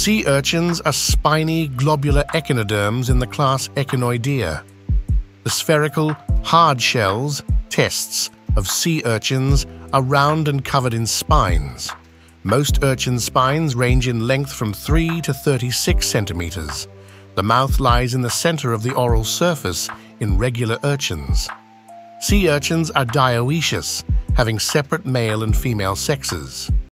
Sea urchins are spiny, globular echinoderms in the class Echinoidea. The spherical, hard shells, tests, of sea urchins are round and covered in spines. Most urchin spines range in length from 3 to 36 centimeters. The mouth lies in the center of the oral surface in regular urchins. Sea urchins are dioecious, having separate male and female sexes.